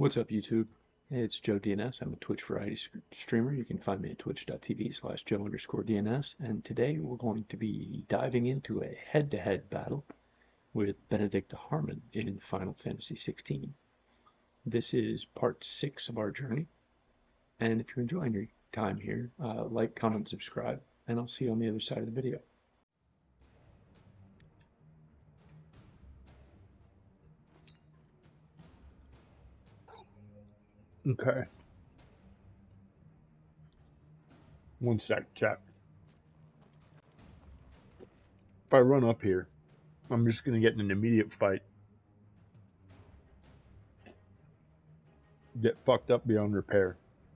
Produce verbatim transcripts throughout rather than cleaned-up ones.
What's up, YouTube? It's Joe D N S. I'm a Twitch variety streamer. You can find me at twitch.tv slash Joe underscore DNS. And today we're going to be diving into a head-to-head battle with Benedicta Harman in Final Fantasy sixteen. This is part six of our journey. And if you're enjoying your time here, uh, like, comment, subscribe, and I'll see you on the other side of the video. Okay. One sec, chat. If I run up here, I'm just going to get in an immediate fight. Get fucked up beyond repair.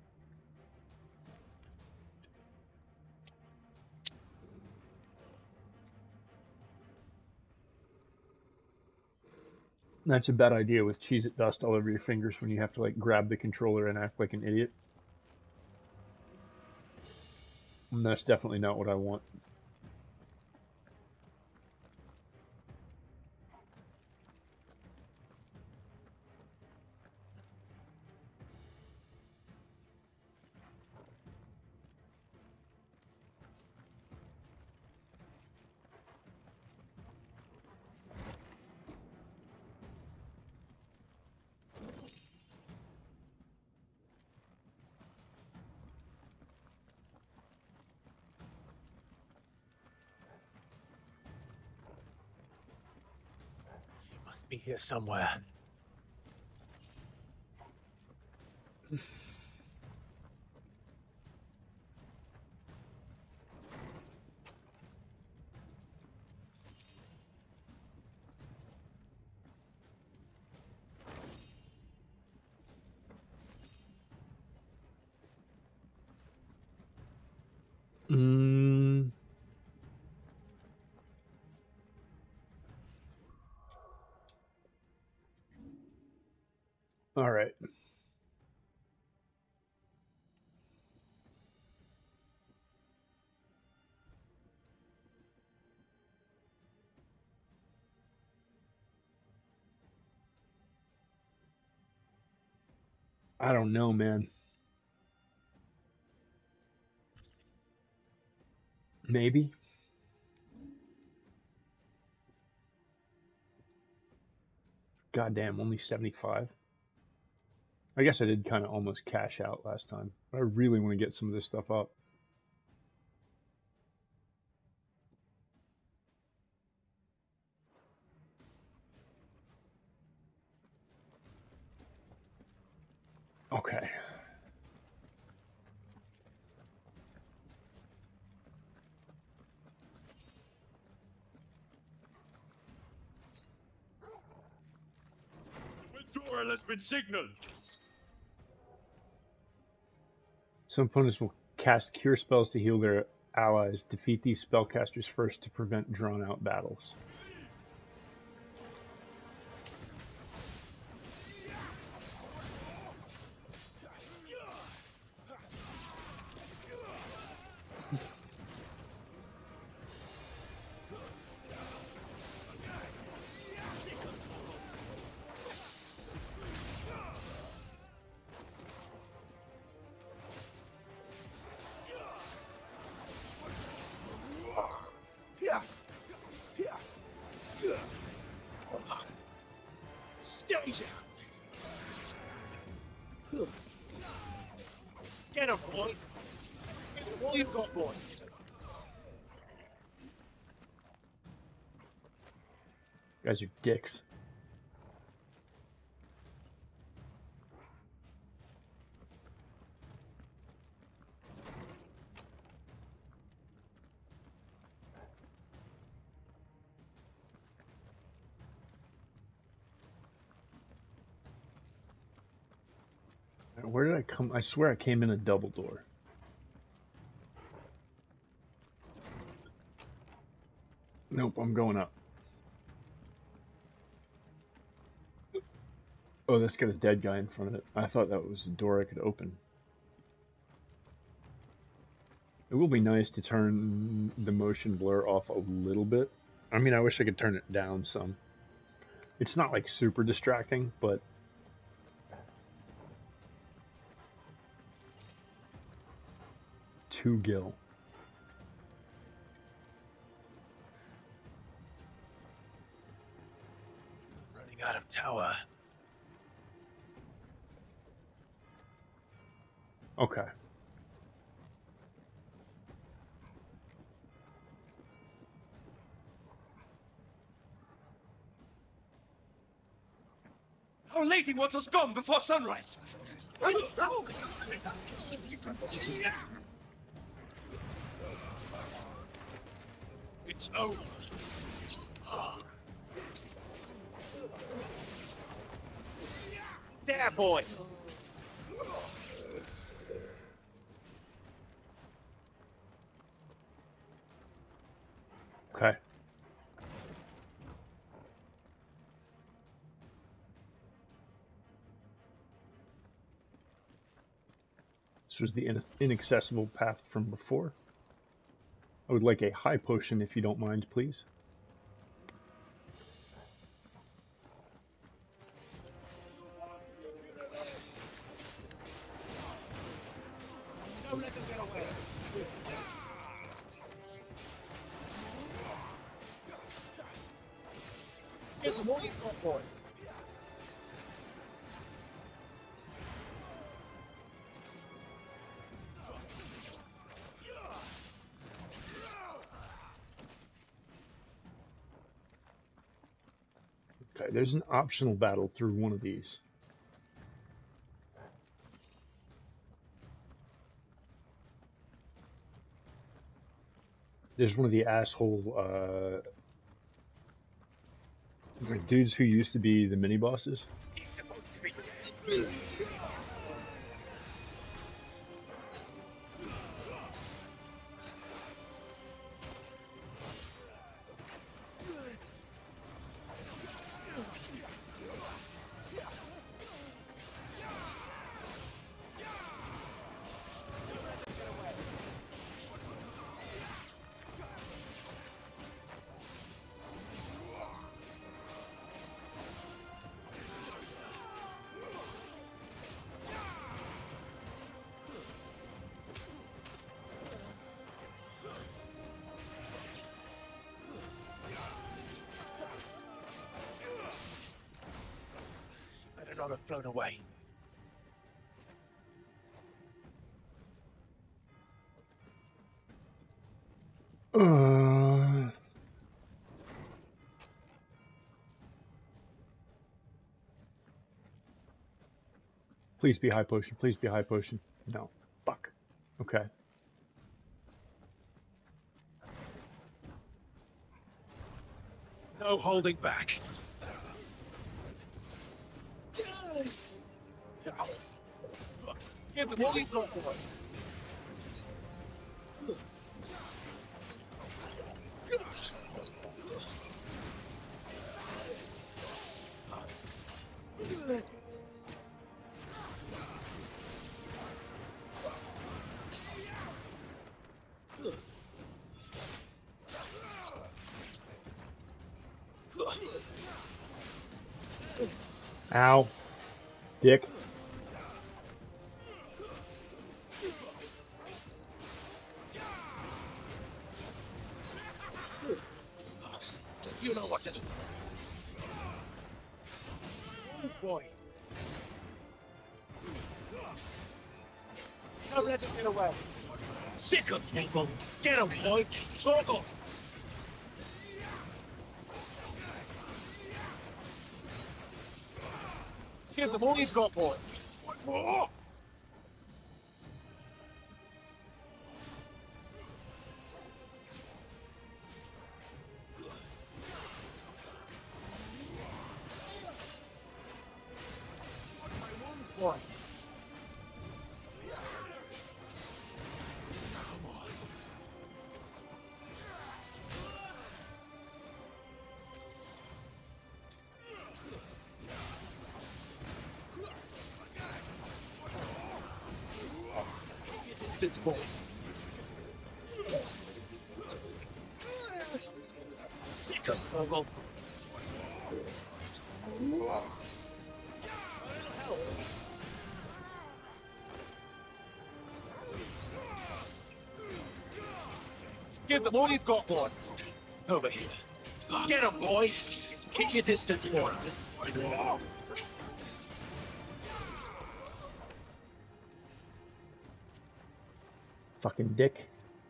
That's a bad idea with Cheez-It dust all over your fingers when you have to like grab the controller and act like an idiot. And that's definitely not what I want. Be here somewhere. Mm. All right. I don't know, man. Maybe. Goddamn, only seventy-five. I guess I did kind of almost cash out last time. I really want to get some of this stuff up. Okay. Withdrawal has been signaled. Some opponents will cast cure spells to heal their allies. Defeat these spellcasters first to prevent drawn-out battles. Stay down. Get him, boy. Get him all you've got, boy. Guys are dicks. Where did I come? I swear I came in a double door. Nope, I'm going up. Oh, that's got a dead guy in front of it. I thought that was a door I could open. It will be nice to turn the motion blur off a little bit. I mean, I wish I could turn it down some. It's not like super distracting, but two gil. Running out of tower. Okay. Our lady wants us gone before sunrise. It's over. There, boy. Okay. This was the in inaccessible path from before. I would like a high potion if you don't mind, please. Don't let them get away. Get them all you've got, boy. Okay, there's an optional battle through one of these. There's one of the asshole uh, like dudes who used to be the mini bosses. He's supposed to be. Better not have flown away. Uh, please be high potion. Please be high potion. No. Fuck. Okay. No holding back. Give them all you've got, boy. Ow. Dick. You know what to do. Boy. Don't let them get away. Sick of table. Get him, boy. Toggle. Give them all you've got, boy. What more? My wounds, boy. Come on. Your distance, boy. Sick of toggle. Give them all you've got, boy. Over here. Get them, boys. Keep your distance, boy. Fucking dick.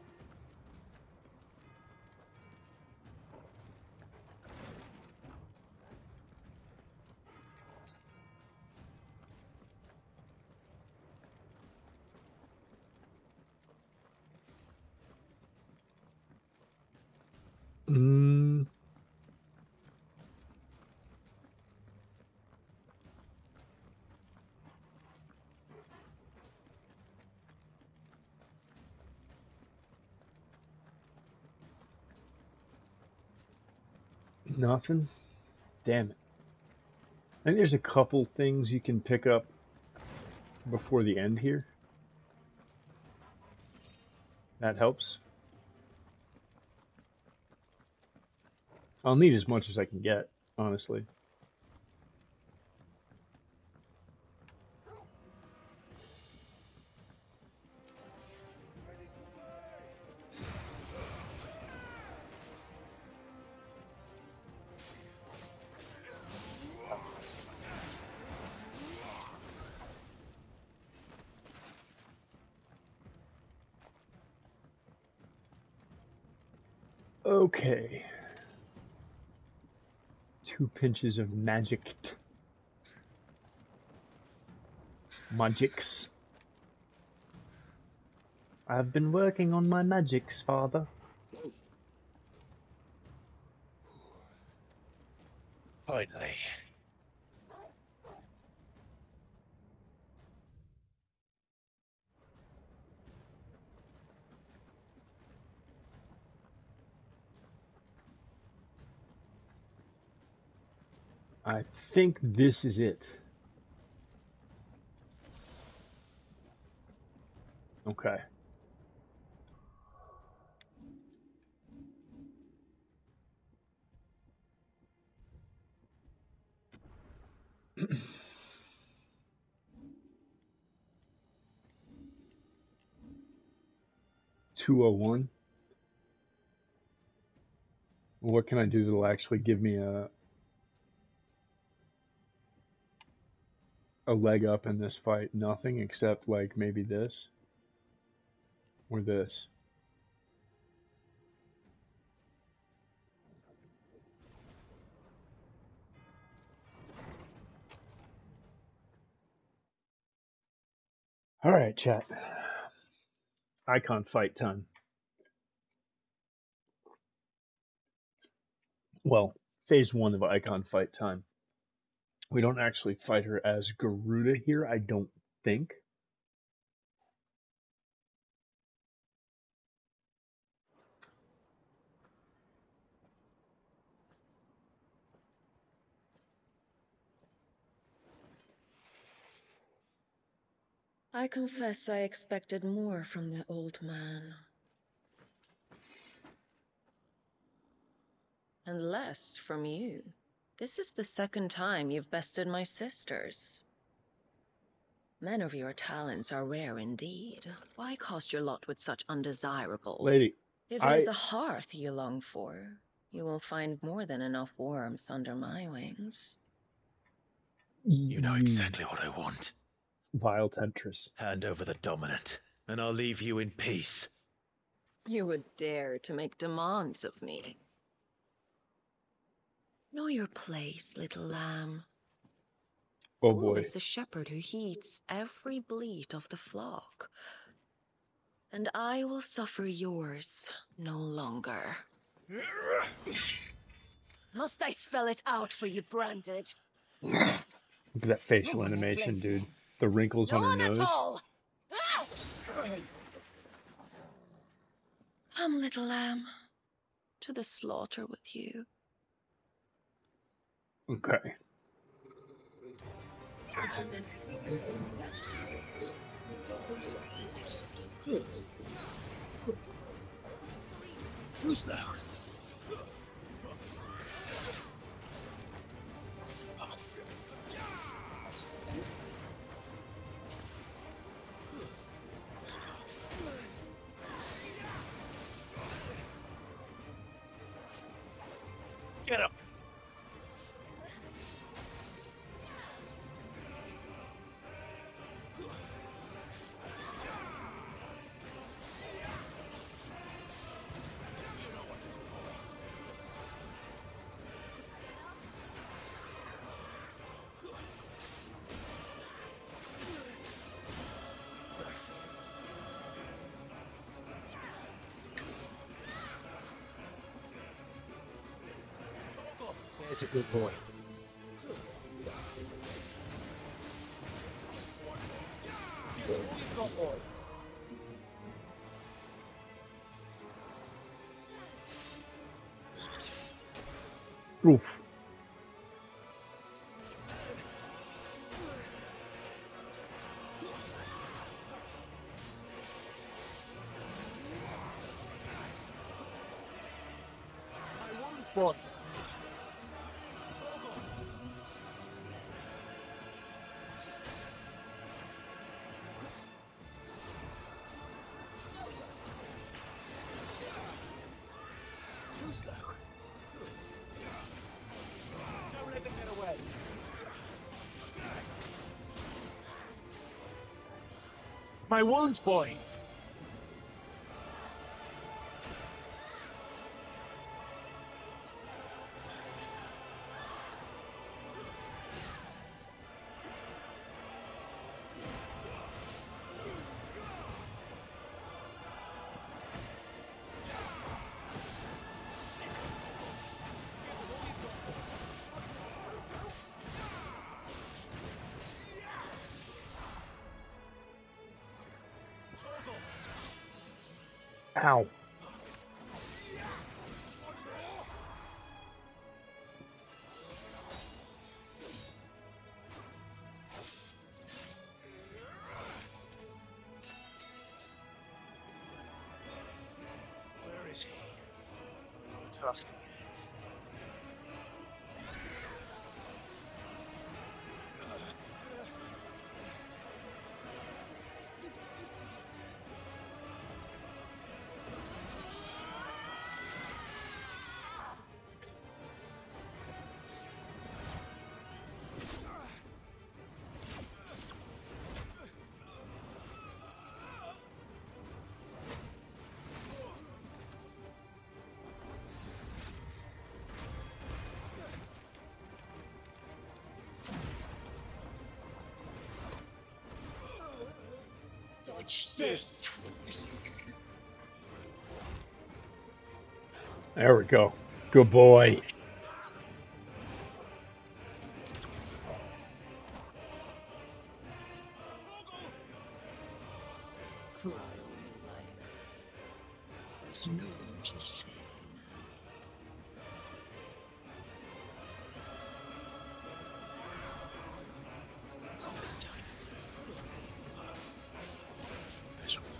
Mm. Nothing? Damn it. I think there's a couple things you can pick up before the end here. That helps. I'll need as much as I can get, honestly. Okay. Two pinches of magic. Magics. I've been working on my magics, father. Finally. I think this is it. Okay. two oh one. What can I do that'll actually give me a a leg up in this fight? Nothing except like maybe this or this. All right, chat. Icon fight time. Well, phase one of Icon fight time. We don't actually fight her as Garuda here, I don't think. I confess I expected more from the old man. And less from you. This is the second time you've bested my sisters. Men of your talents are rare indeed. Why cast your lot with such undesirables? Lady, If it I... is the hearth you long for, you will find more than enough warmth under my wings. You know exactly what I want. Vile temptress. Hand over the dominant, and I'll leave you in peace. You would dare to make demands of me. Know your place, little lamb. Oh Fool boy. is the shepherd who heeds every bleat of the flock. And I will suffer yours no longer. Must I spell it out for you, Branded? Look at that facial No one is animation, dude. listening. The wrinkles No on her one nose. at all! Ah! Come, little lamb, to the slaughter with you. Okay. Who's there? Get him. You know what to do. Torgal. There's a good boy. We've got one. Oof. My wound's gone. Torgal. Too slow. Don't let them get away. My wounds, boy. Ow. Where is he? Tusk. Dodge this. There we go. Good boy. Cruel life. There's no to say. All this time. This will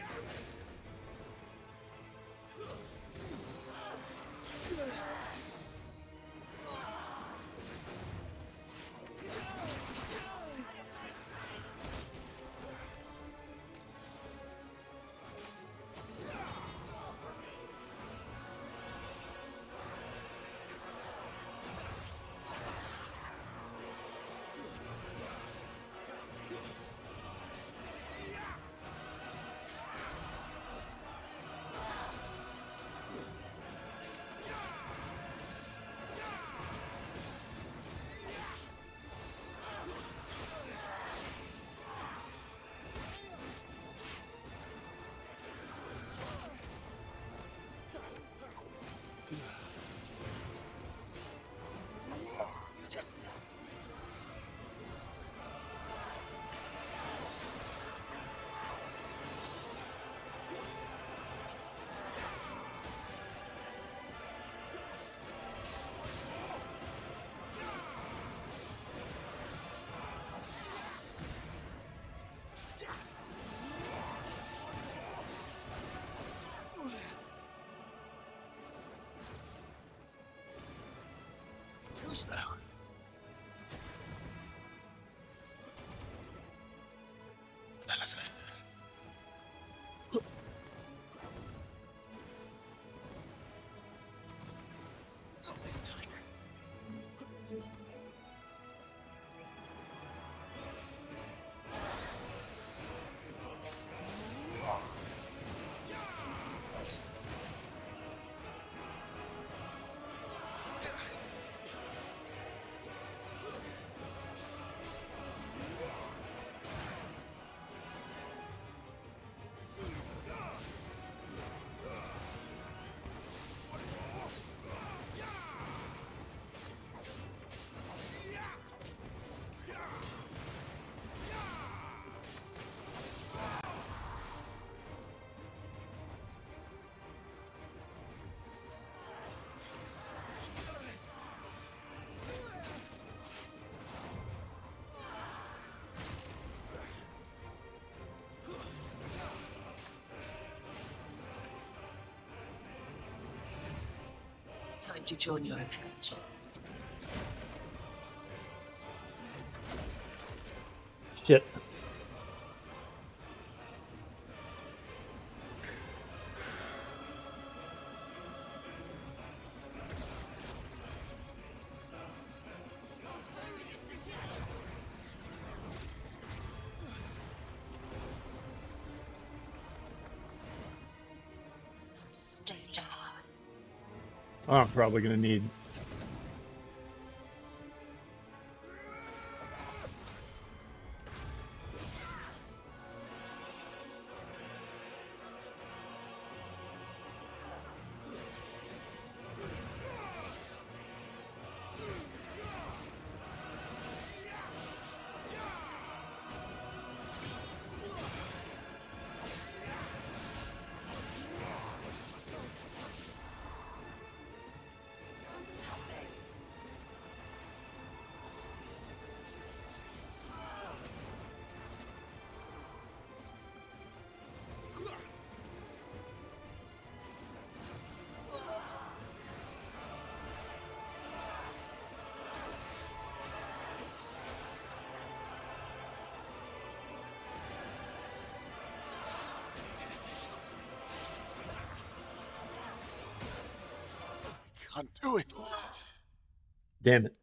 Too slow. That's it. Not this time. to join your account. Shit. Stay down. I'm probably gonna need. Can't do it. Damn it.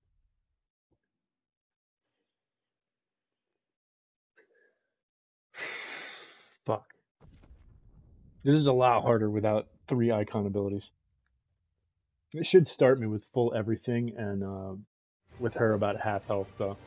Fuck. This is a lot harder without three icon abilities. It should start me with full everything and uh, with her about half health though.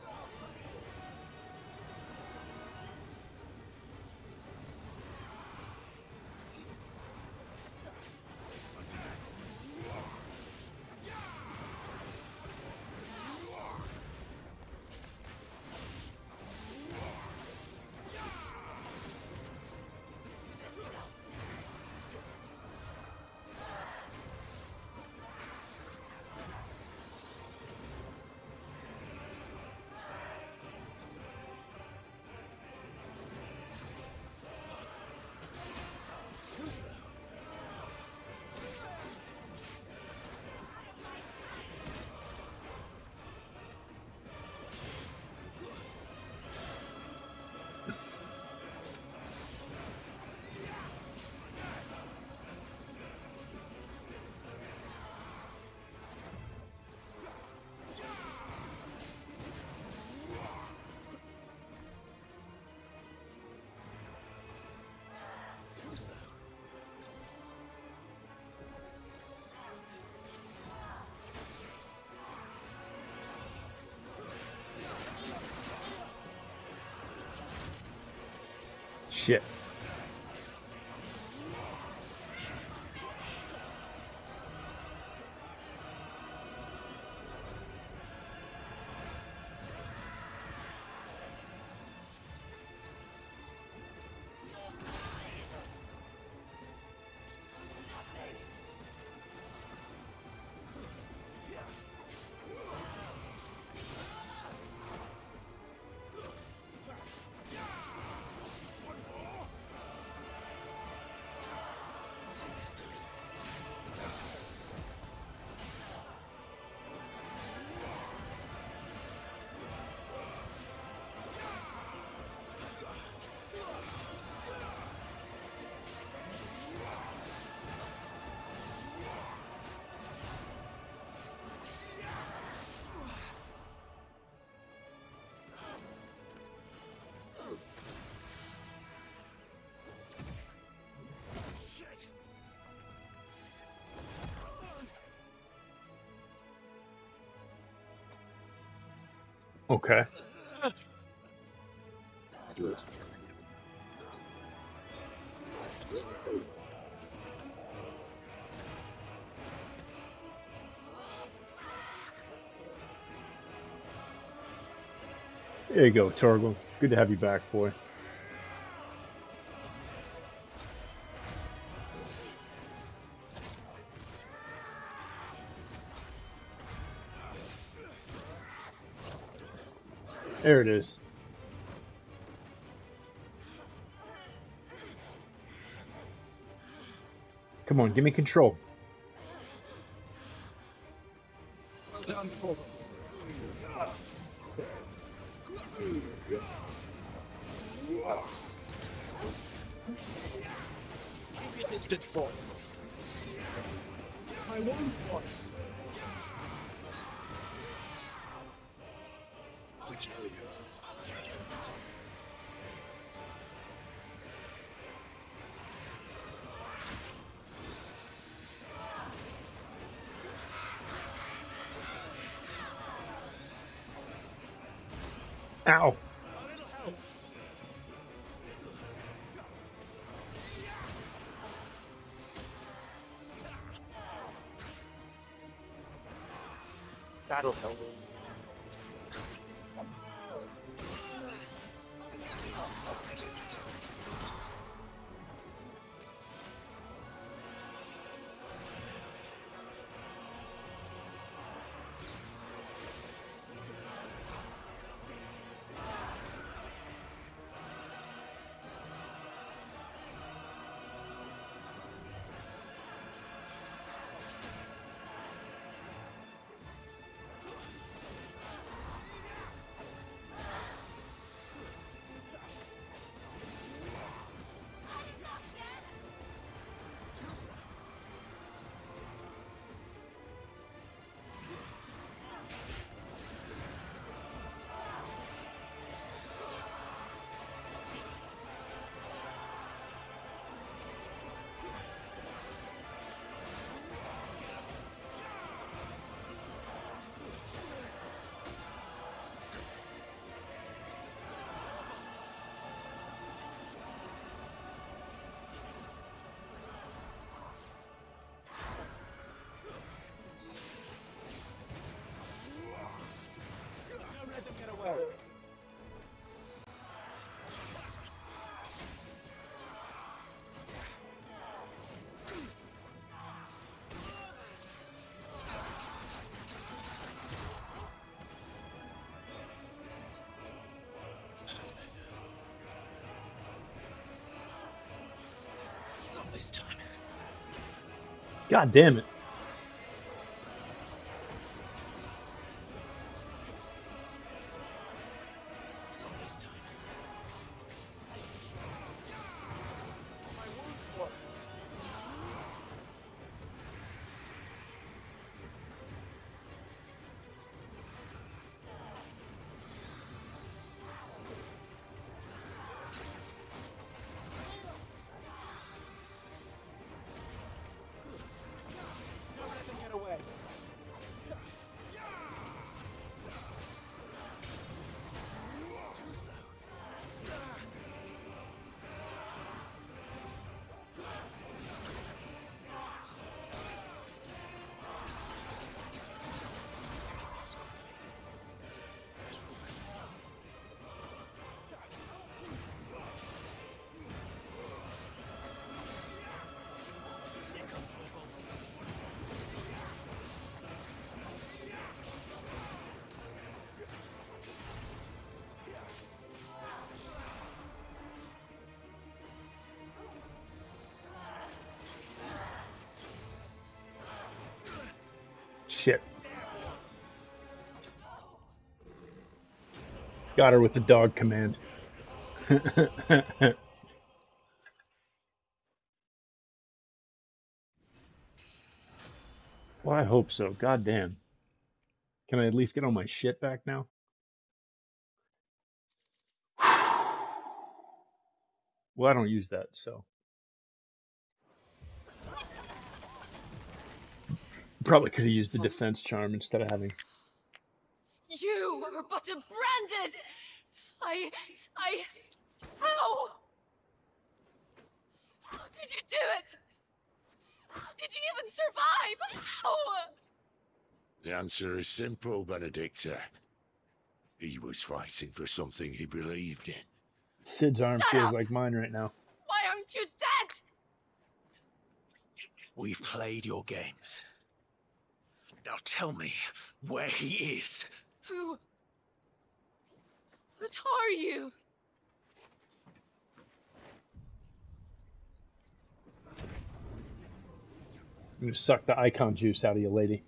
Too slow. Too slow. Shit. Shit. Okay. There you go, Torgal. Good to have you back, boy. There it is. Come on, give me control. instant form. My wounds water. Which areas? Ow. A little help. That'll help. Don't let them get away. Not this time. God damn it. Not this time. My wounds water. Don't let them get away. Too slow. Sick of trouble. Shit. Got her with the dog command. Well, I hope so. God damn. Can I at least get all my shit back now? Well, I don't use that, so. Probably could have used the defense charm instead of having. You were but a branded! I... I... How? How did you do it? How did you even survive? How? The answer is simple, Benedicta. He was fighting for something he believed in. Sid's arm Shut feels up! like mine right now. Why aren't you dead? We've played your games. Now tell me where he is. Who? What are you? I'm gonna suck the icon juice out of you, lady.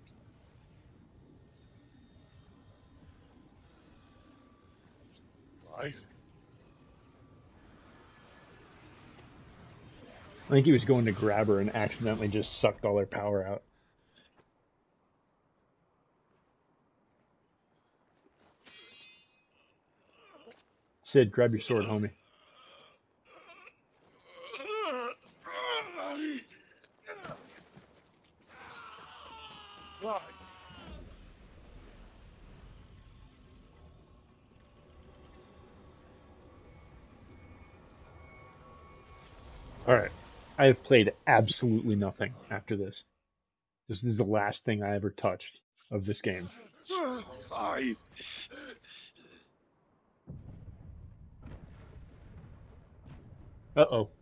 Why? I think he was going to grab her and accidentally just sucked all her power out. Sid, grab your sword, homie. Why? Alright. I have played absolutely nothing after this. This is the last thing I ever touched of this game. I. Uh-oh.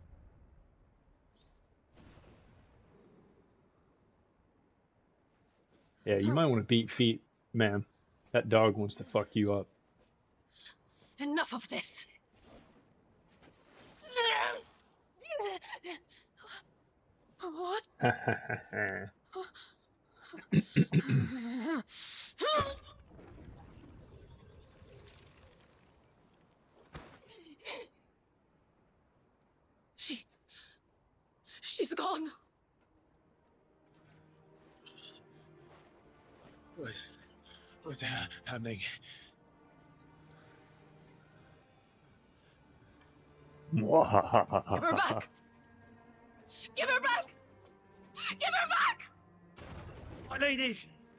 Yeah, you might want to beat feet, ma'am. That dog wants to fuck you up. Enough of this. What? Ha ha ha ha. She... She's gone. What? What's ha happening? Give her back! Give her back! Give her back! My lady!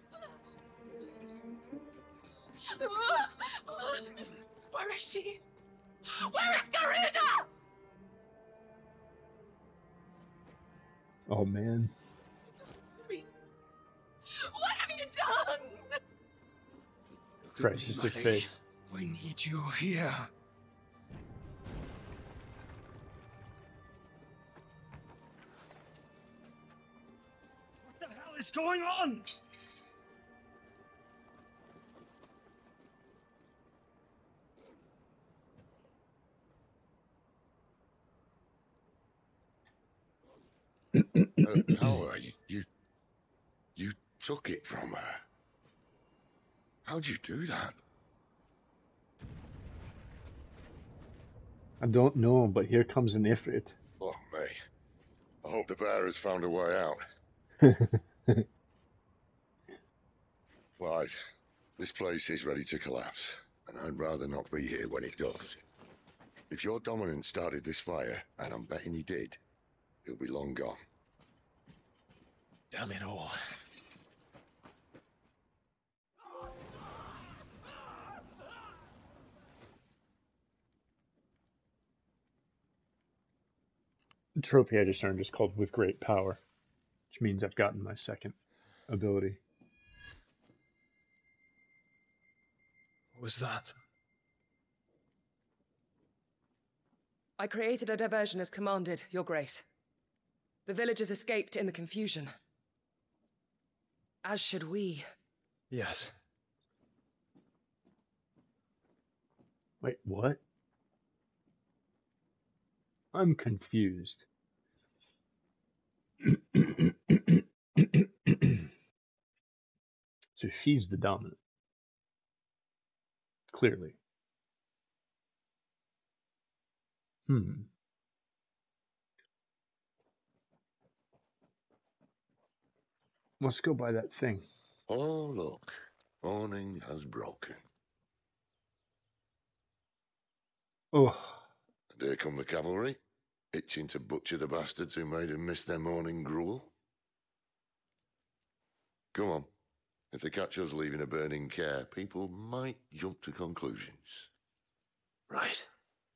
Where is she? Where is Garuda? Oh man. What have you done? Crisis of fate. We need you here. What the hell is going on? Her power, you, you. You took it from her. How'd you do that? I don't know, but here comes an Ifrit. Oh, mate. I hope the bear has found a way out. Clive, this place is ready to collapse, and I'd rather not be here when it does. If your dominant started this fire, and I'm betting he did, he'll be long gone. Damn it all. The trophy I just earned is called With Great Power, which means I've gotten my second ability. What was that? I created a diversion as commanded, Your Grace. The villagers escaped in the confusion. As should we. Yes. Wait, what? I'm confused. So she's the dominant. Clearly. Hmm. Let's go by that thing. Oh, look. Morning has broken. Oh. And here come the cavalry, itching to butcher the bastards who made them miss their morning gruel. Come on. If they catch us leaving a burning care, people might jump to conclusions. Right.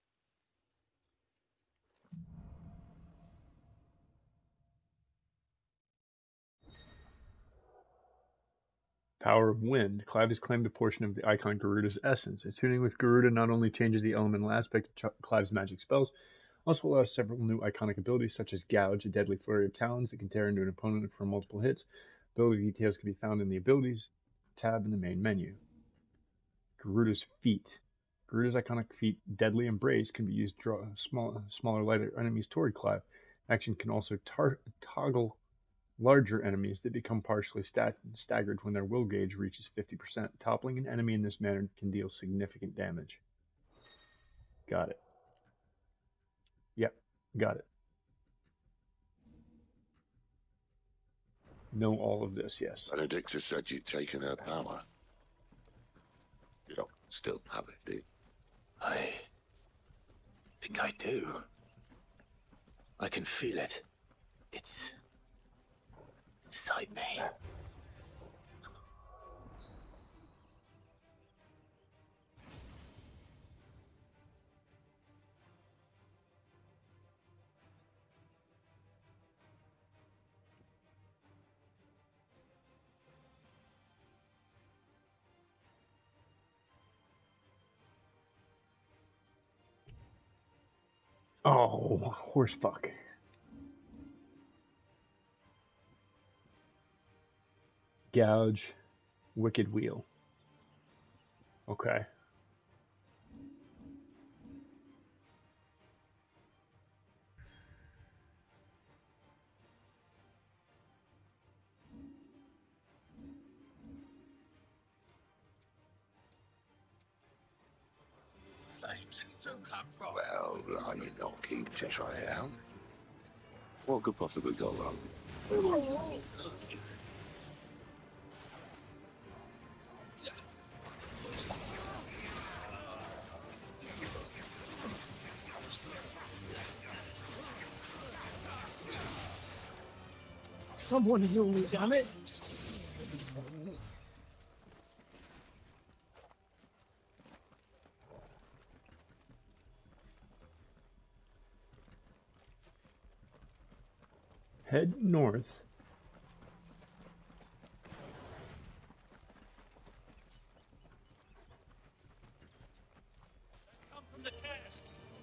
Power of Wind. Clive has claimed a portion of the icon Garuda's essence. Attuning with Garuda not only changes the elemental aspect of Ch Clive's magic spells, also allows several new iconic abilities such as Gouge, a deadly flurry of talons that can tear into an opponent for multiple hits. Ability details can be found in the Abilities tab in the main menu. Garuda's Feet. Garuda's iconic feat, Deadly Embrace, can be used to draw small, smaller, lighter enemies toward Clive. Action can also toggle larger enemies that become partially sta staggered when their will gauge reaches fifty percent. Toppling an enemy in this manner can deal significant damage. Got it. Yep, got it. know all of this, yes. Benedicta said you'd taken her power. You don't still have it, do you? I think I do. I can feel it. It's inside me. Oh, horse fuck. Gouge, wicked wheel. Okay. Well, are you not keen to try it out? What could possibly go wrong? Someone heal me, damn it! Head north. Come from the cast.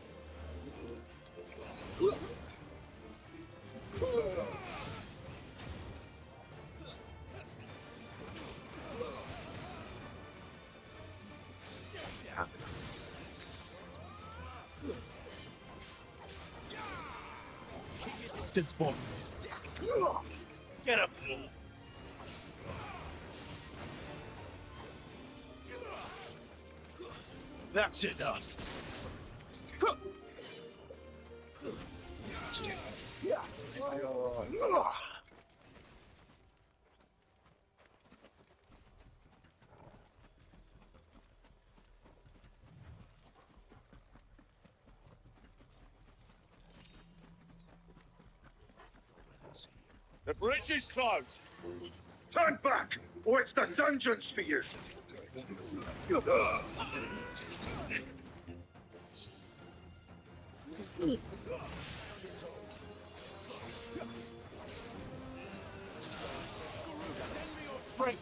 Keep your distance, boy. Get up. That's enough. The bridge is closed. Turn back, or it's the dungeons for you! Strength.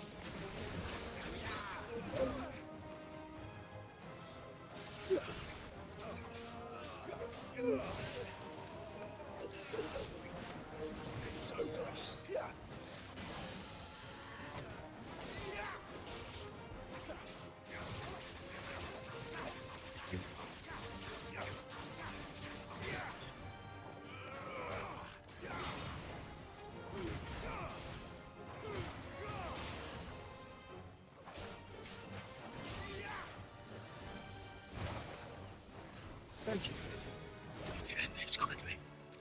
Thank you, Sid. We need to end this quickly.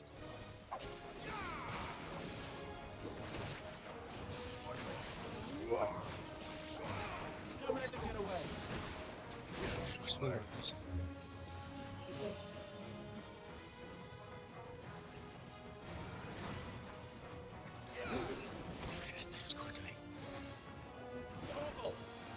Don't let them get away. It was nervous. We need to end this quickly. Torgal!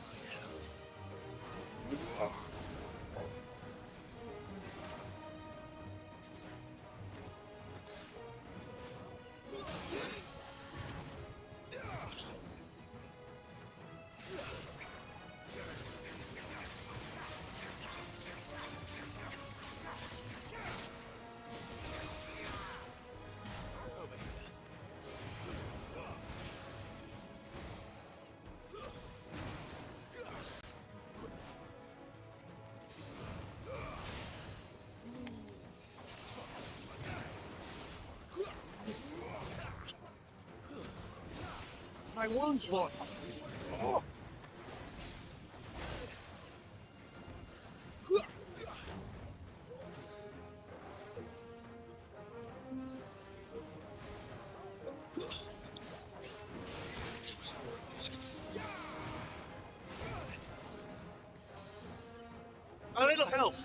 My wounds, boy. Oh. yourself.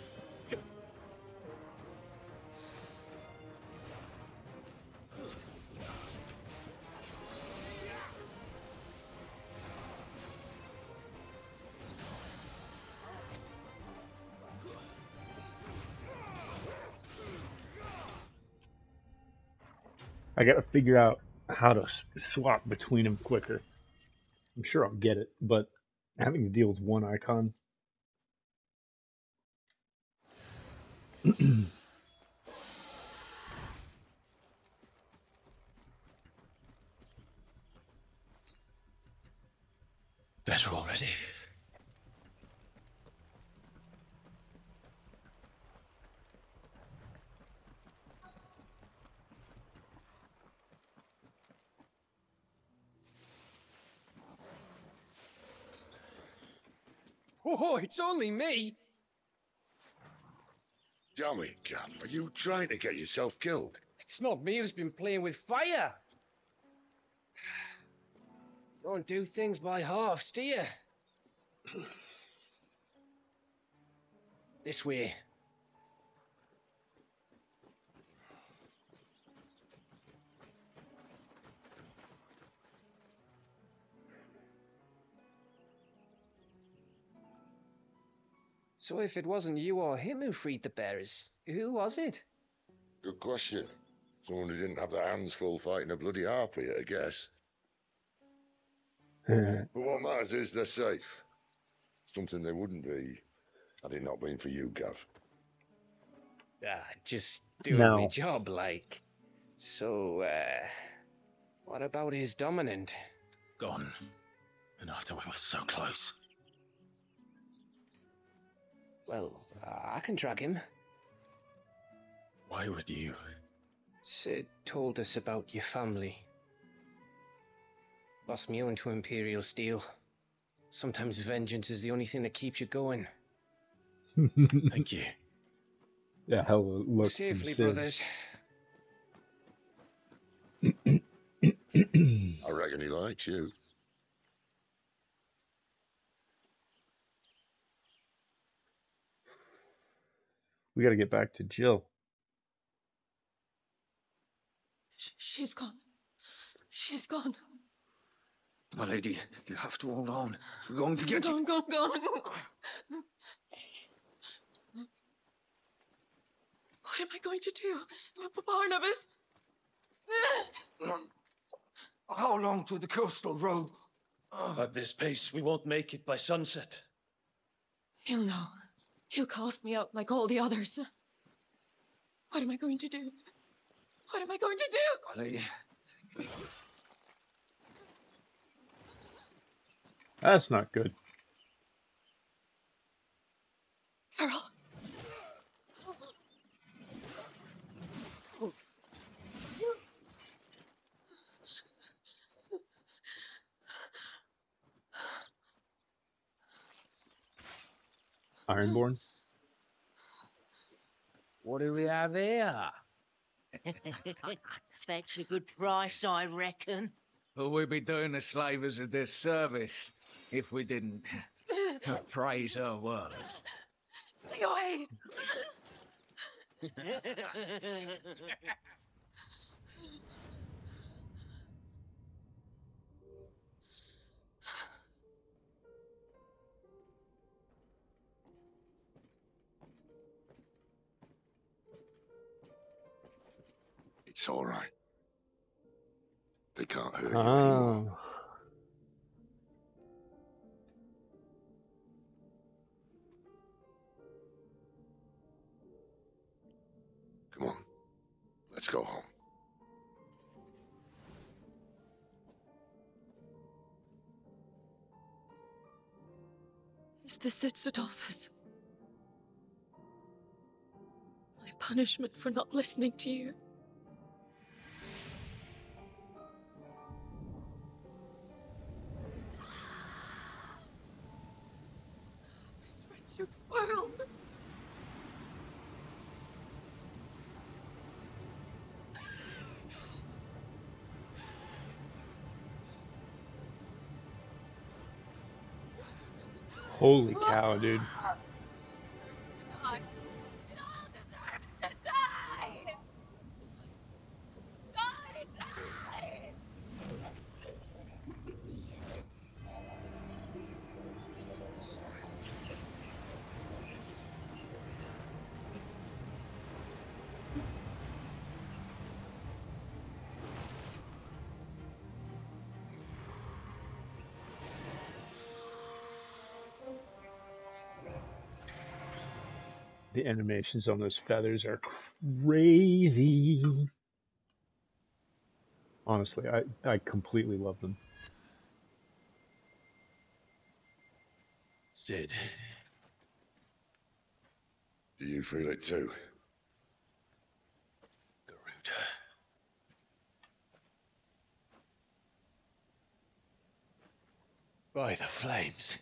I gotta figure out how to s- swap between them quicker. I'm sure I'll get it, but having to deal with one icon. Better already. Oh, it's only me. Dummy, Cap, are you trying to get yourself killed? It's not me who's been playing with fire. Don't do things by halves, do you? This way. So if it wasn't you or him who freed the bearers, who was it? Good question. Someone who didn't have their hands full fighting a bloody harpy, I guess. But what matters is they're safe. Something they wouldn't be had it not been for you, Gav. Ah, just doing No. my job, like. So, uh, what about his dominant? Gone. And after we were so close. Well, I can track him. Why would you? Sid told us about your family. Lost me own to Imperial Steel. Sometimes vengeance is the only thing that keeps you going. Thank you. Yeah, hell of a look from Safely, Sid. brothers. I reckon he likes you. We gotta get back to Jill. Sh- she's gone. She's gone. My lady, you have to hold on. We're going to get you. Gone, gone, gone. What am I going to do? Barnabas? How long to the coastal road? At this pace, we won't make it by sunset. He'll know. He'll cast me out like all the others. What am I going to do? What am I going to do? My lady. That's not good. Carol. Ironborn. What do we have here? Fetch a good price, I reckon. Well, we'd be doing the slavers a disservice if we didn't praise her worth. Stay away. It's all right. They can't hurt you anymore. Oh. Come on. Let's go home. Is this it, Adolphus? My punishment for not listening to you? This wretched world! Holy cow, dude. The animations on those feathers are crazy. Honestly, I, I completely love them. Cid. Do you feel it too? Garuda. By the flames.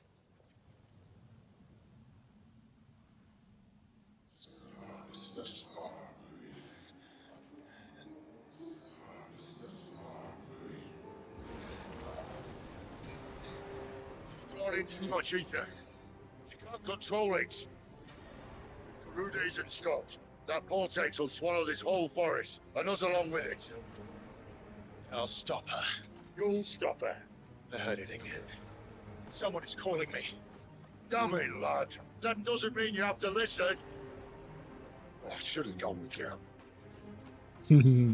Brought in too much ether. You can't control it. If Garuda isn't stopped, that vortex will swallow this whole forest, and us along with it. I'll stop her. You'll stop her. I heard it again. Someone is calling me. Damn it, lad. That doesn't mean you have to listen. I should have gone with you.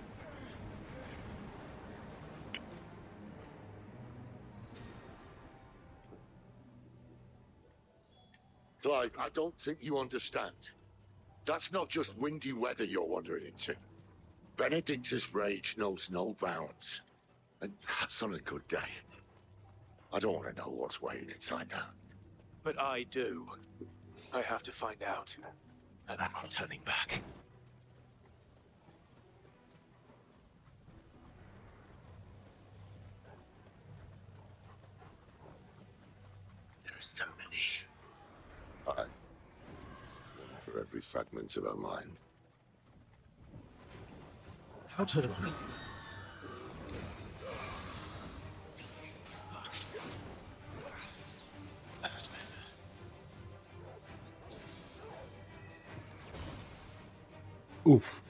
Clive, I don't think you understand. That's not just windy weather you're wandering into. Benedictus' rage knows no bounds. And that's on a good day. I don't want to know what's waiting inside that. But I do. I have to find out. And I'm not turning back. There are so many. Aye. One for every fragment of our mind. How to run? Oof.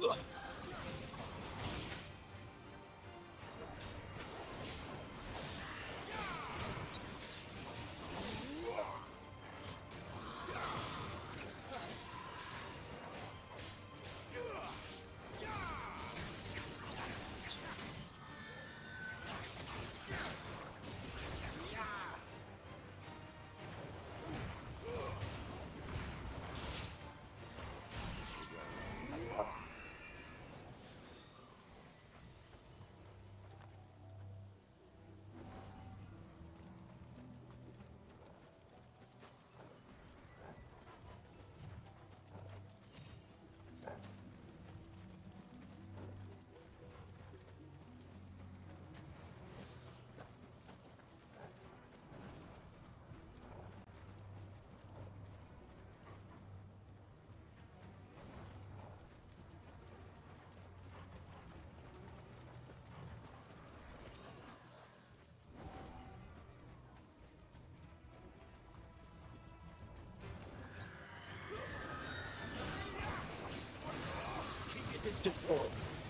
Distant form.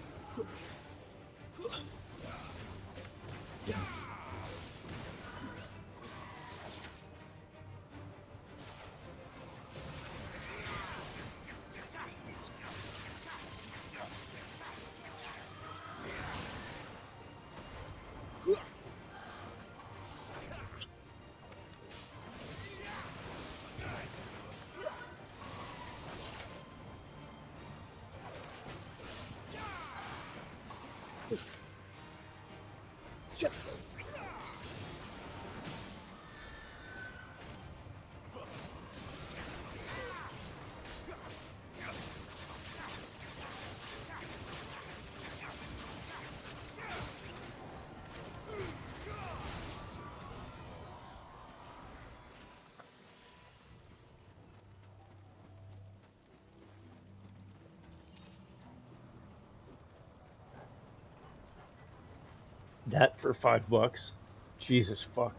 That for five bucks? Jesus fuck.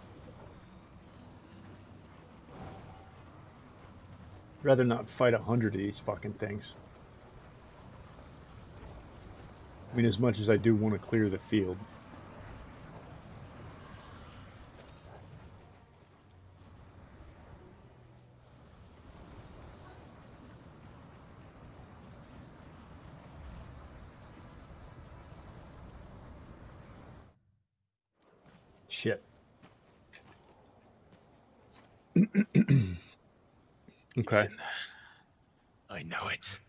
Rather not fight a hundred of these fucking things. I mean, as much as I do want to clear the field. Shit. Okay, Okay. in there. I know it.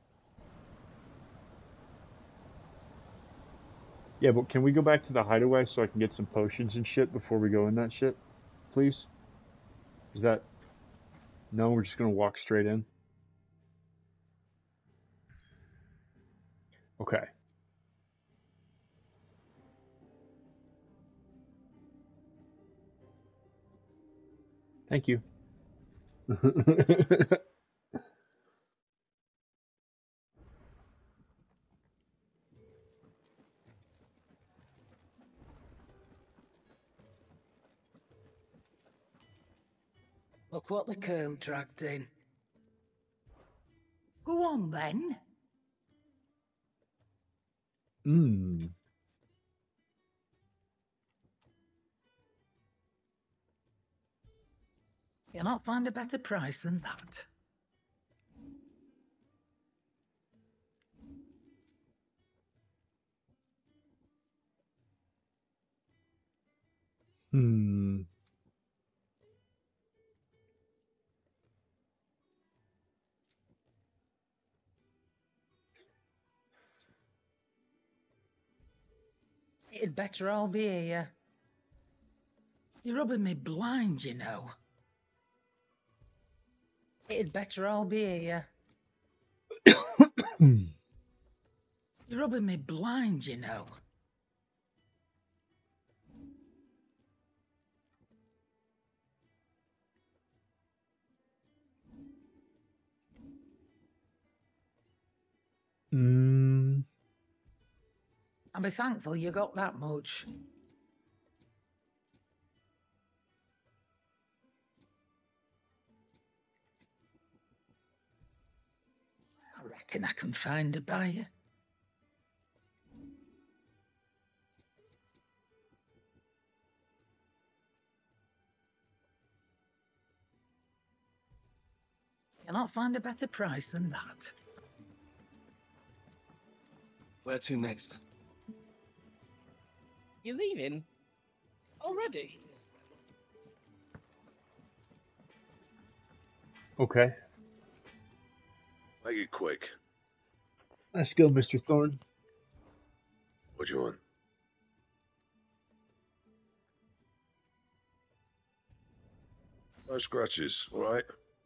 Yeah, but can we go back to the hideaway so I can get some potions and shit before we go in that shit, please? Is that... No, we're just gonna walk straight in? Okay. Thank you. Look what the Colonel dragged in. Go on, then. Mmm. You'll not find a better price than that. Hmm. It'd better all be here. You're rubbing me blind, you know. It'd better all be here. You're rubbing me blind, you know. Mmm. I'll be thankful you got that much. I reckon I can find a buyer. You'll not find a better price than that. Where to next? You're leaving? Already? Okay. Make it quick. Let's go, Mister Thorne. What do you want? No scratches, all right?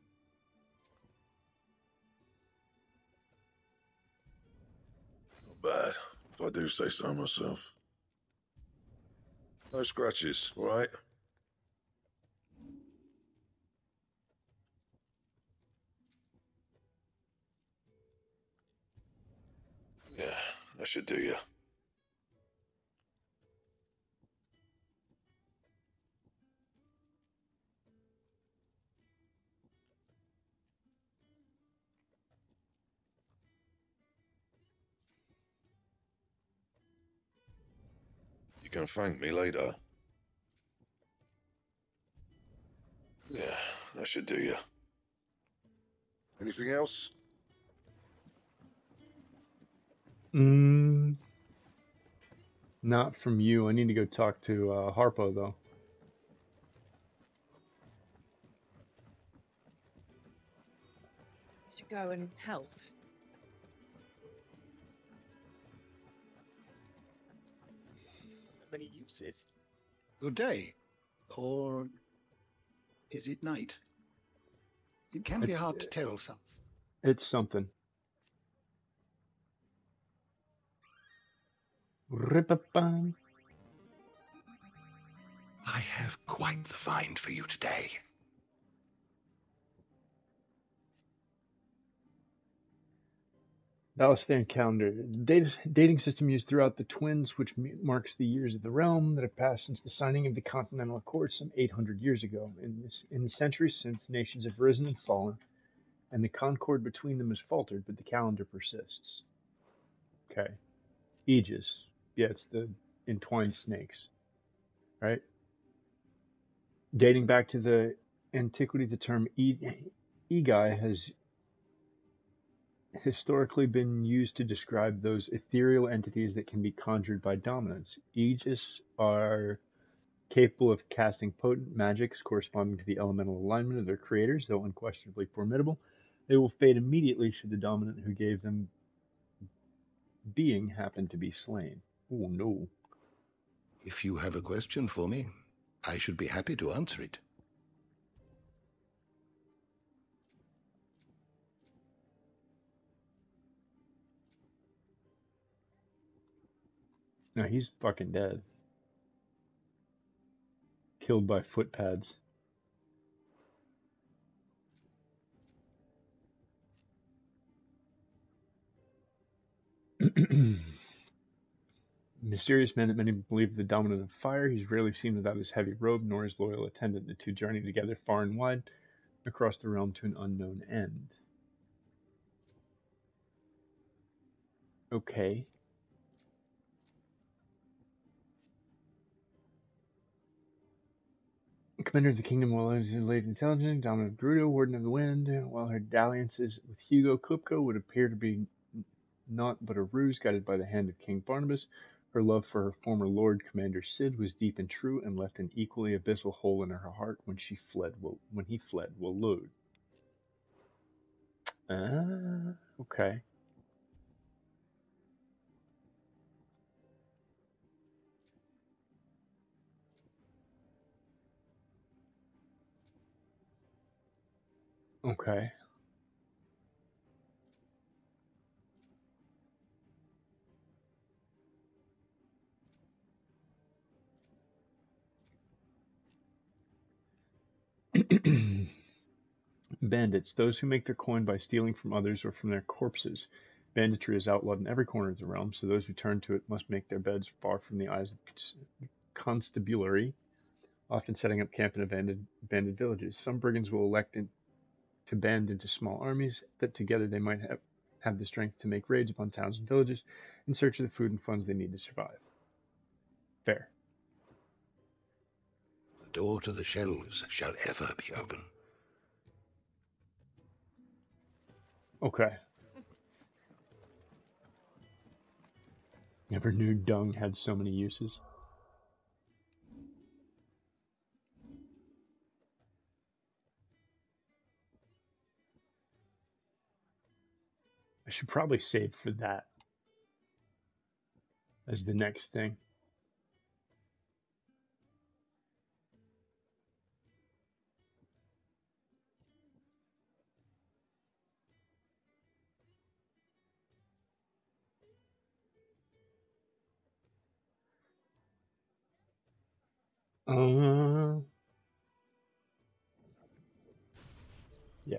Not bad, if I do say so myself. No scratches, all right? Yeah, that should do you. You can thank me later. Yeah, that should do you. Anything else? Mmm. Not from you. I need to go talk to uh, Harpo, though. Should go and help. Many uses. Good day. Or is it night? It can be It's, hard to tell some. it's something. Rip-a-bum. I have quite the find for you today. Balistan calendar. Data, dating system used throughout the Twins, which m- marks the years of the realm that have passed since the signing of the Continental Accord some eight hundred years ago. In, this, in the centuries since, nations have risen and fallen, and the concord between them has faltered, but the calendar persists. Okay. Aegis. Yeah, it's the entwined snakes, right? Dating back to the antiquity, the term e- Egai has historically been used to describe those ethereal entities that can be conjured by dominance. Aegis are capable of casting potent magics corresponding to the elemental alignment of their creators, though unquestionably formidable. They will fade immediately should the dominant who gave them being happen to be slain. Oh no. If you have a question for me, I should be happy to answer it. No, he's fucking dead. Killed by footpads. Mysterious man that many believe the dominant of fire, he's rarely seen without his heavy robe, nor his loyal attendant. The two journey together far and wide across the realm to an unknown end. Okay. Commander of the kingdom, while his late intelligence, dominant of Gerudo, warden of the wind, while her dalliances with Hugo Kupko would appear to be naught but a ruse guided by the hand of King Barnabas, her love for her former lord, Commander Cid, was deep and true, and left an equally abyssal hole in her heart when she fled. When he fled, Waloed. Ah, okay. Okay. Bandits, those who make their coin by stealing from others or from their corpses. Banditry is outlawed in every corner of the realm, so those who turn to it must make their beds far from the eyes of the constabulary, often setting up camp in abandoned, abandoned villages. Some brigands will elect in, to band into small armies, that together they might have, have the strength to make raids upon towns and villages in search of the food and funds they need to survive. Fair. The door to the shelves shall ever be open. Okay. Never knew dung had so many uses. I should probably save for that as the next thing. Uh, yeah.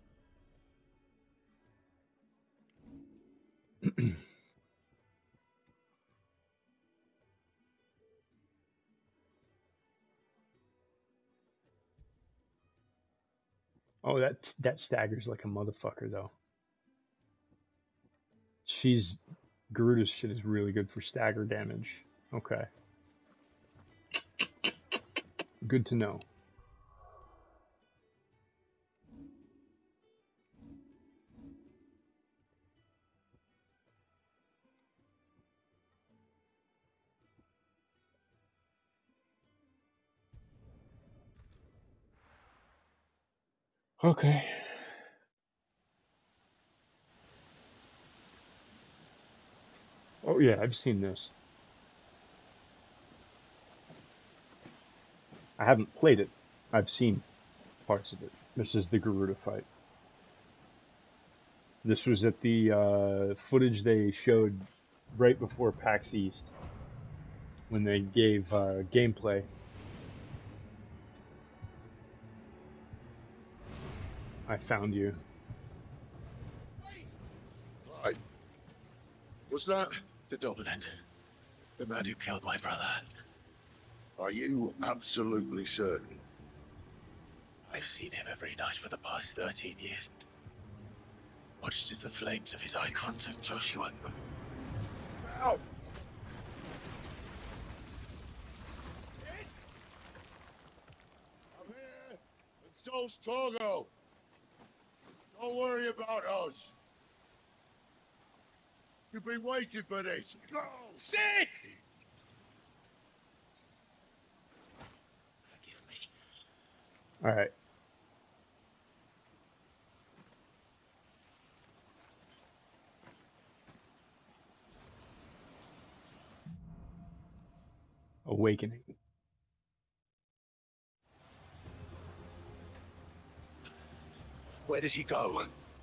Oh, that that staggers like a motherfucker, though. She's Gerudo's shit is really good for stagger damage. Okay. Good to know. Okay. Oh yeah, I've seen this. I haven't played it. I've seen parts of it. This is the Gerudo fight. This was at the uh, footage they showed right before PAX East when they gave uh, gameplay. I found you. Clyde. What's that? The dominant. The man who killed my brother. Are you absolutely certain? I've seen him every night for the past thirteen years. Watched as the flames of his icon took Joshua. Ow! I'm here, and so's Torgo. Don't worry about us. You've been waiting for this. Go! Sid! All right. Awakening. Where did he go?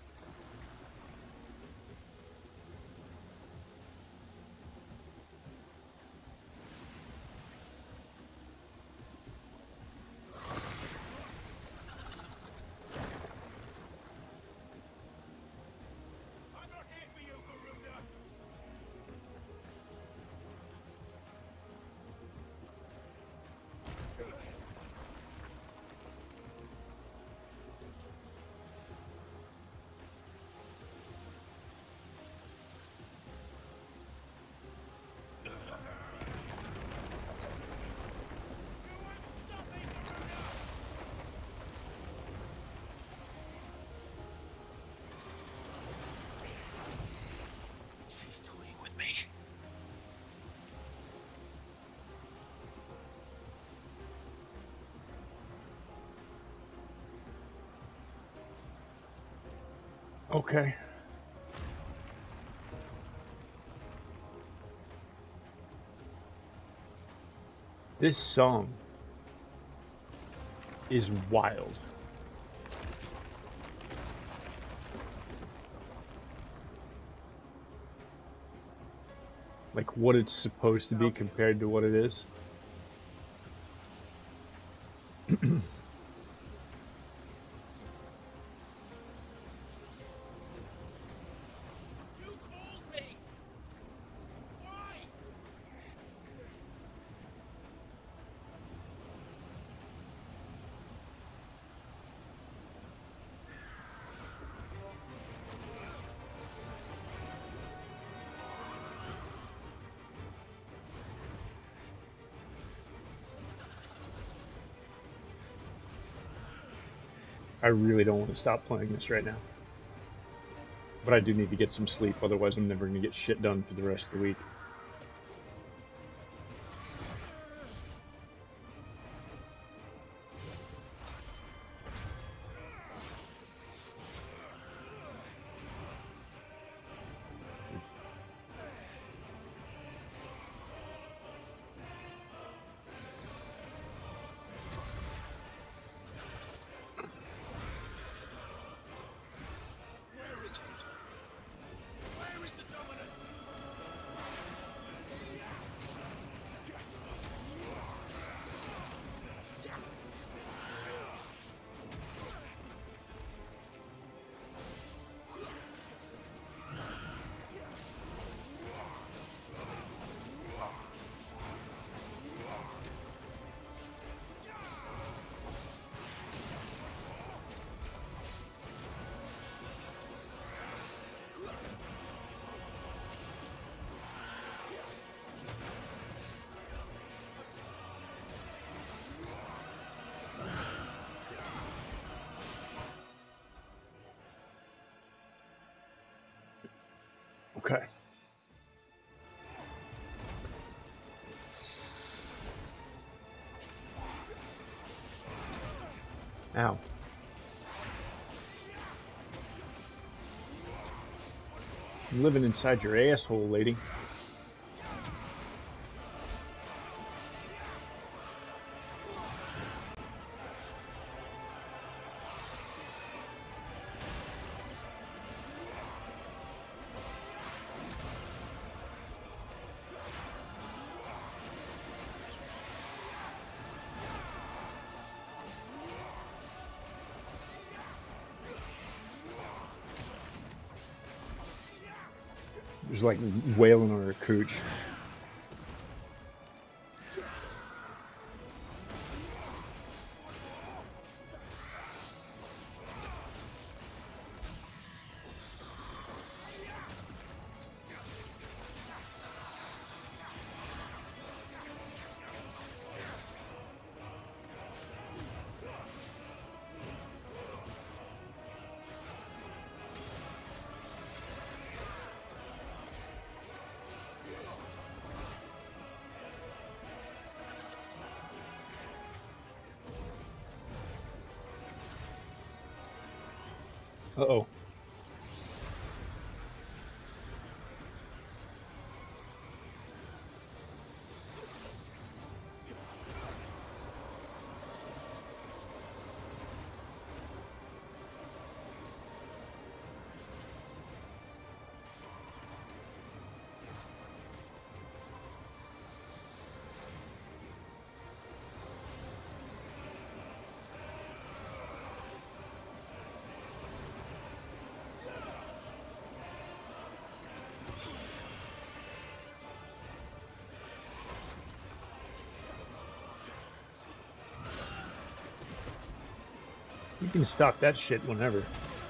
Okay. This song is wild. Like what it's supposed to be compared to what it is. I really don't want to stop playing this right now. But I do need to get some sleep, otherwise I'm never going to get shit done for the rest of the week. Where is he? Where is the dominant? Okay. Ow. I'm living inside your asshole, lady. Just like wailing on her cooch. Uh-oh. You can stop that shit whenever.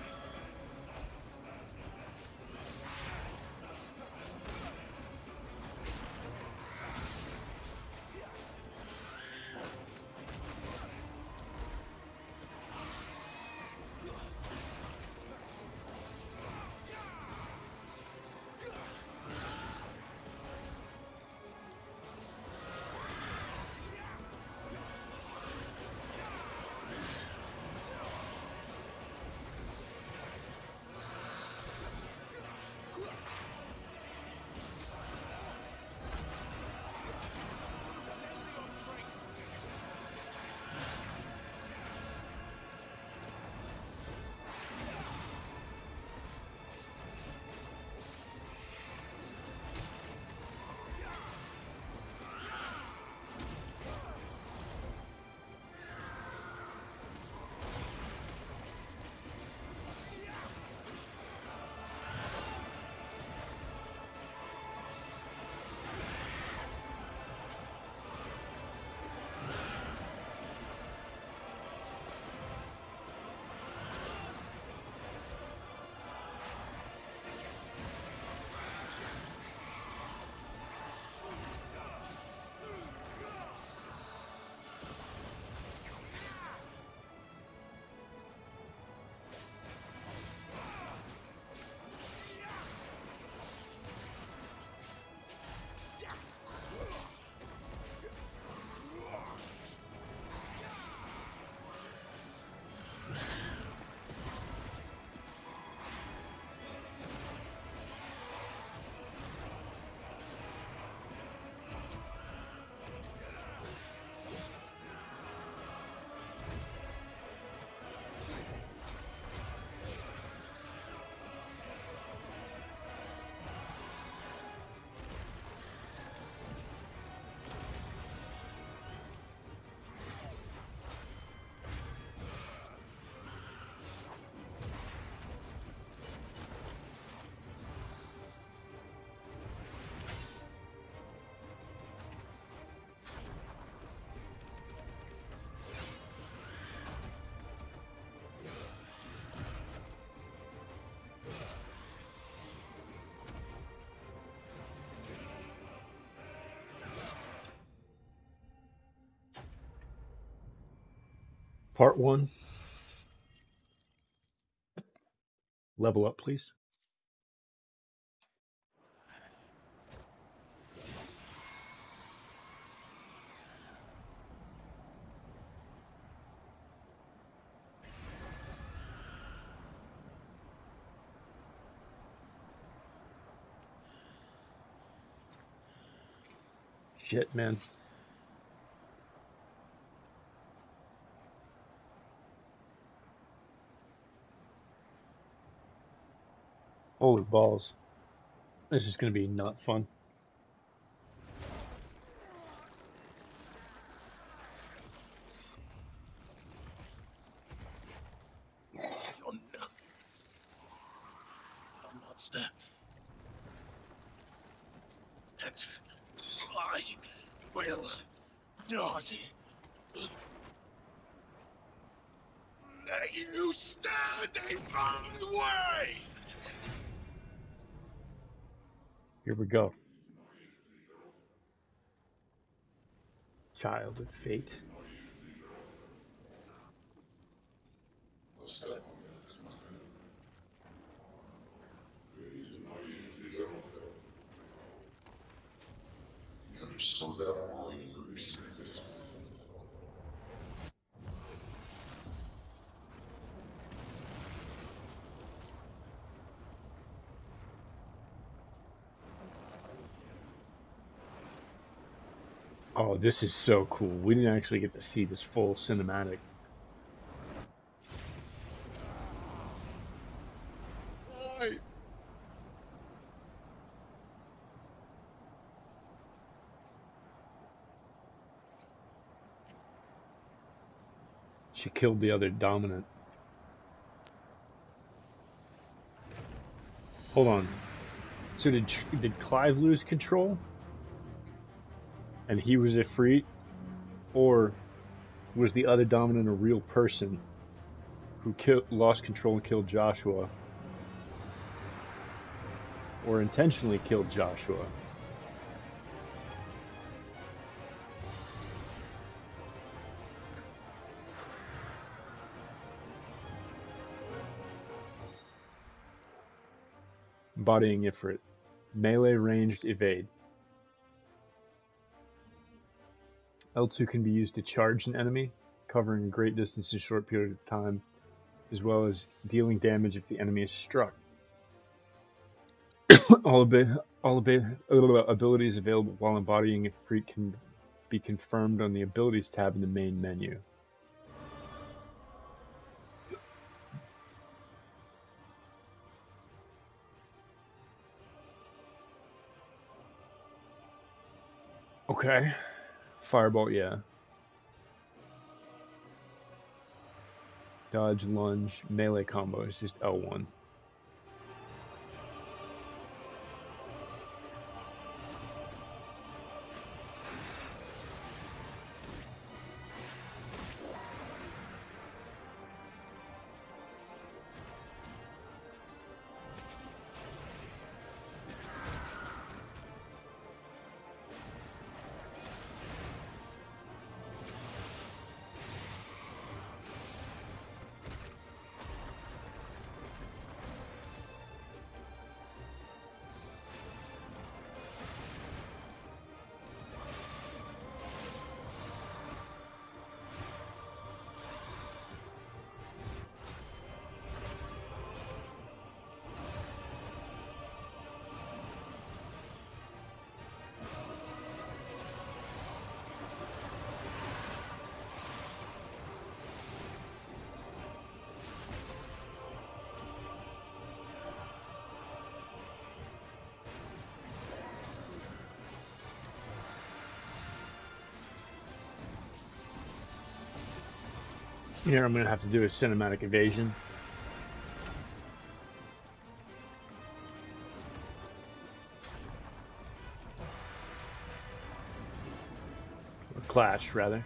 Part one. Level up, please. Shit, man. Holy balls. This is going to be not fun. Yonder. A monster. And I will not let you stand in my way! Here we go. Child of Fate. Oh, this is so cool. We didn't actually get to see this full cinematic. She killed the other dominant. Hold on. So did did Clive lose control? And he was Ifrit? Or was the other dominant a real person who killed, lost control and killed Joshua? Or intentionally killed Joshua? Embodying Ifrit. Melee ranged evade. L two can be used to charge an enemy, covering a great distance in a short period of time, as well as dealing damage if the enemy is struck. all, abi all abi abilities available while embodying Ifrit can be confirmed on the Abilities tab in the main menu. Okay. Fireball, yeah. Dodge, lunge, melee combo is just L one. Here I'm going to have to do a cinematic evasion. Or clash, rather.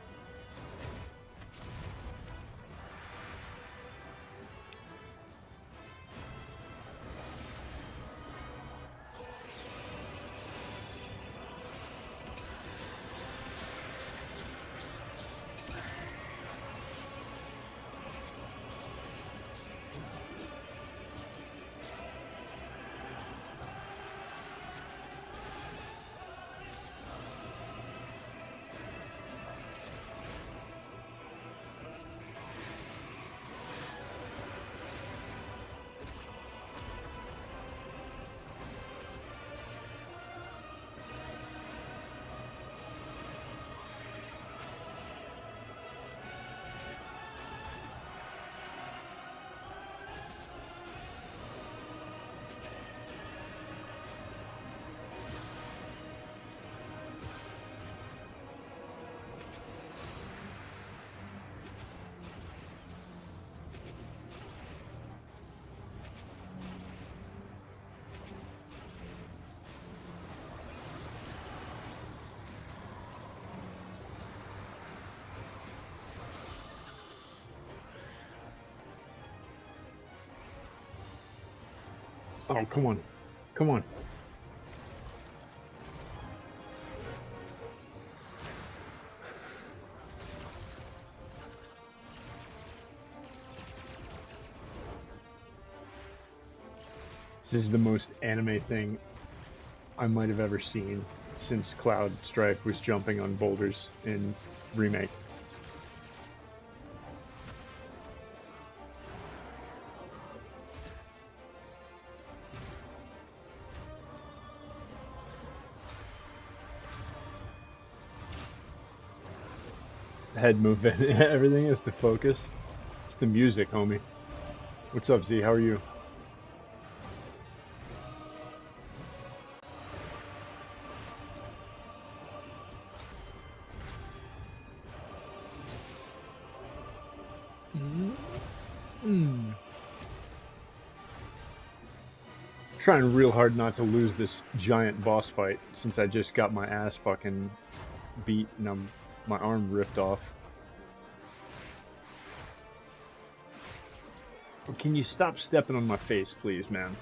Oh, come on. Come on. This is the most anime thing I might have ever seen since Cloud Strife was jumping on boulders in Remake. head movement. Everything is the focus. It's the music, homie. What's up, Z? How are you? Mm. Trying real hard not to lose this giant boss fight since I just got my ass fucking beat and I'm, my arm ripped off. Can you stop stepping on my face, please, man?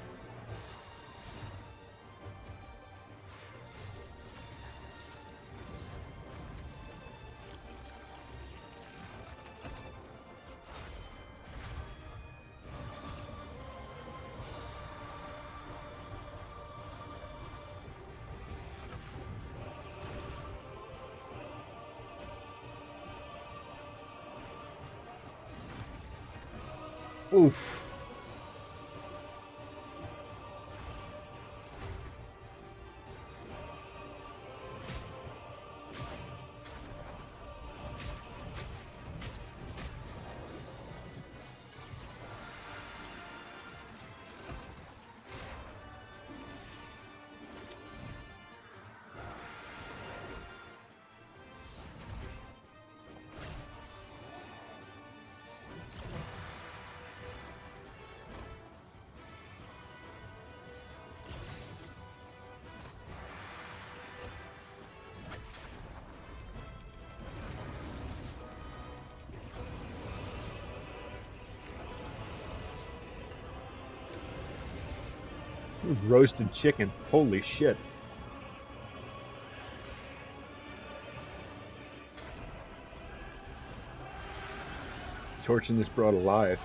Oof. Roasted chicken. Holy shit. Torching this broad alive.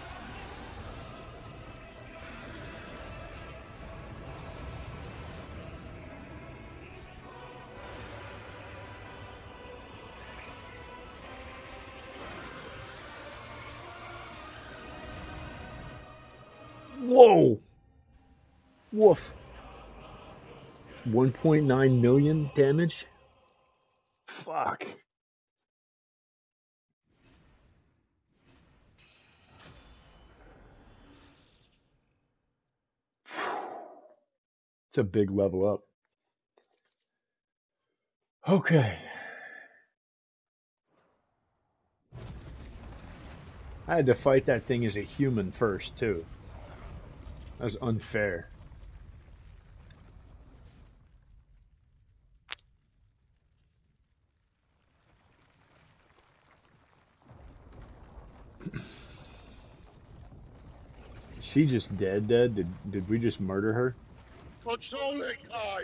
Whoa! Woof. one point nine million damage? Fuck. It's a big level up. Okay. I had to fight that thing as a human first, too. That was unfair. Is she just dead dead? Did, did we just murder her? Control it, Clive!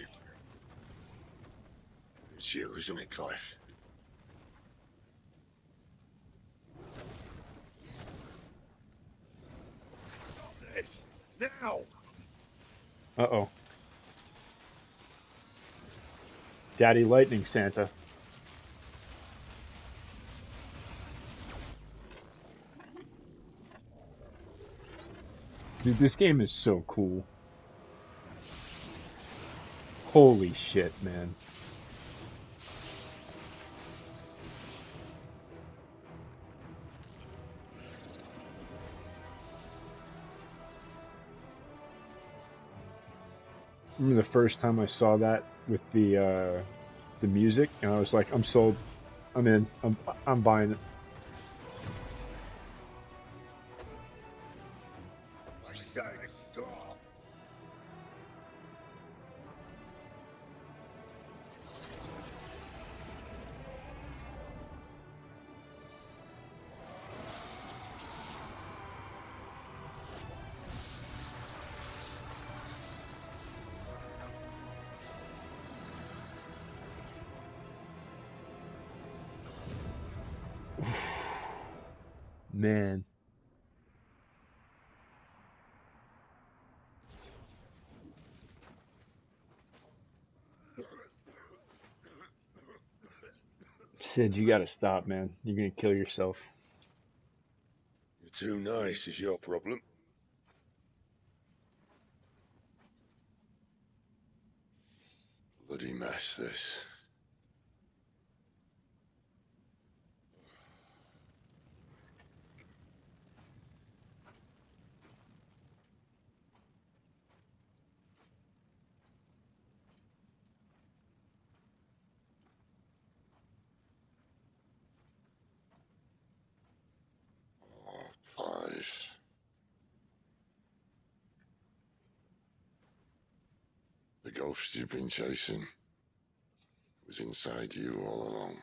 It's you, isn't it, Clive? Stop this! Now! Uh-oh. Daddy Lightning Santa. Dude, this game is so cool. Holy shit, man. I remember the first time I saw that with the uh, the music, and I was like, I'm sold. I'm in. I'm, I'm buying it. I said stop! Man. Sid, you gotta stop, man. You're gonna kill yourself. You're too nice, is your problem. Bloody mess, this. ghost you've been chasing was inside you all along.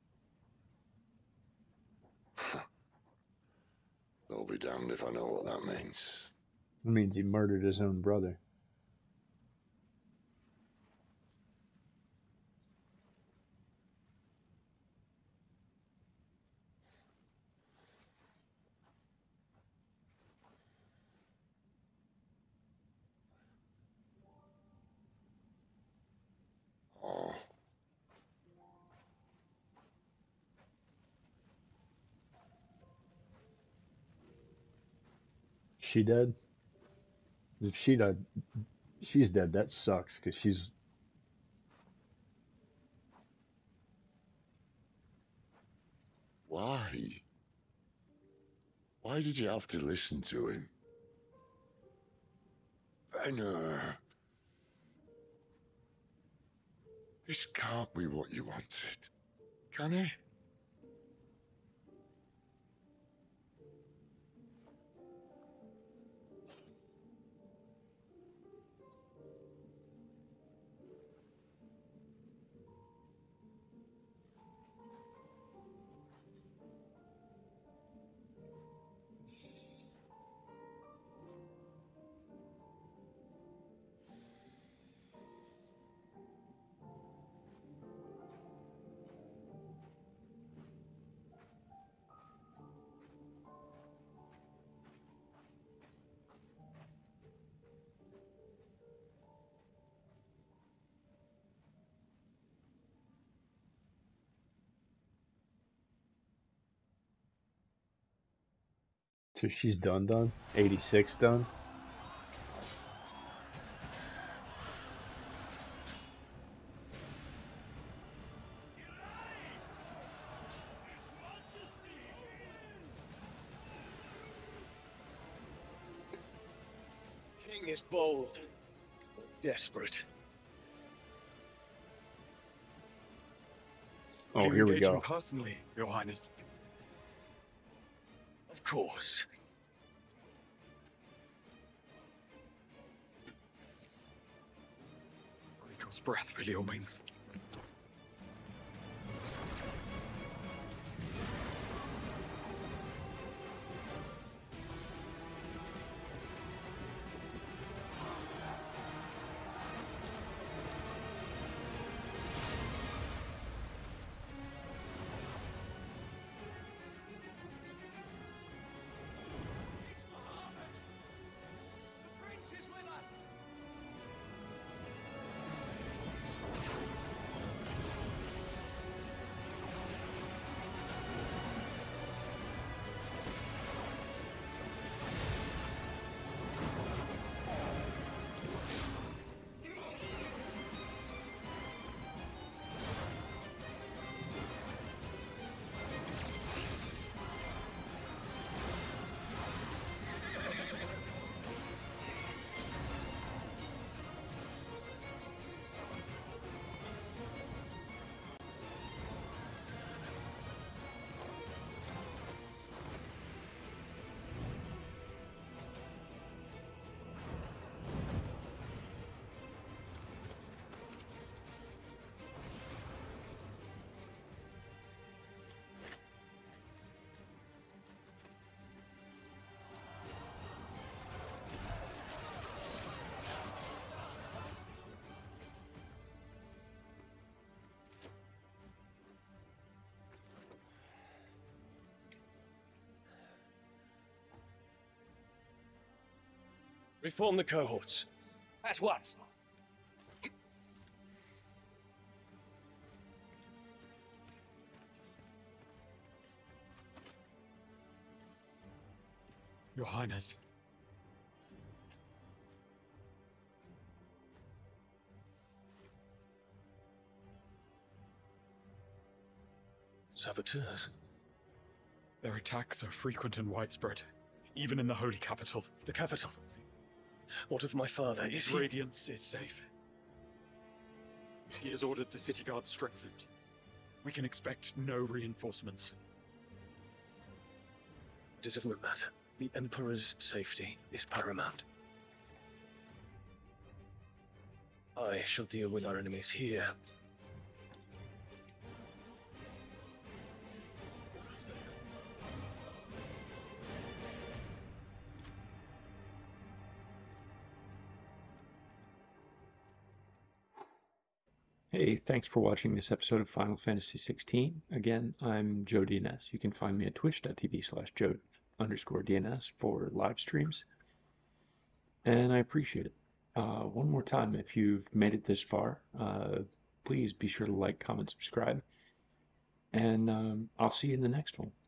I'll be damned if I know what that means. It means he murdered his own brother. Oh. She dead? If she died, she's dead. That sucks because she's. Why? Why did you have to listen to him? Benner. This can't be what you wanted, can it? So she's done, done? eighty-six done? King is bold, desperate. Oh, You here we engage him go. personally, Your Highness. Of course. Rico's breath for your means. Reform the cohorts. At once. Your Highness. Saboteurs. Their attacks are frequent and widespread, even in the holy capital. The capital? What of my father? Is His he... radiance is safe. He has ordered the city guard strengthened. We can expect no reinforcements. It is of no matter. The Emperor's safety is paramount. I shall deal with our enemies here. Hey, thanks for watching this episode of Final Fantasy sixteen. Again, I'm Joe D N S. You can find me at twitch.tv slash Joe underscore DNS for live streams. And I appreciate it. Uh, one more time, if you've made it this far, uh, please be sure to like, comment, subscribe. And um, I'll see you in the next one.